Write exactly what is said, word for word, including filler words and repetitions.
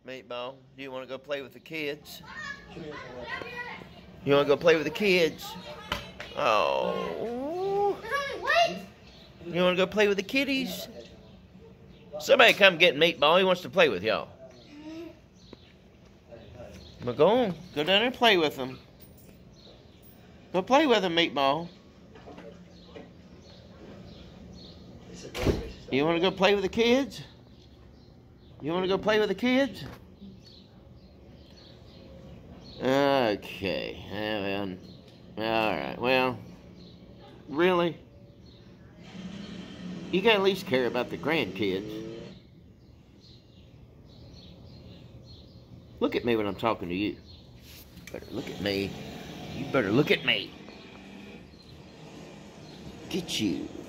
Meatball, do you want to go play with the kids? You want to go play with the kids? Oh. You want to go play with the kitties? Somebody come get Meatball. He wants to play with y'all. But go on. Go down there and play with him. Go play with him, Meatball. You want to go play with the kids? You want to go play with the kids? Okay. Well, all right. Well, really? You gotta at least care about the grandkids. Look at me when I'm talking to you. Better look at me. You better look at me. Get you.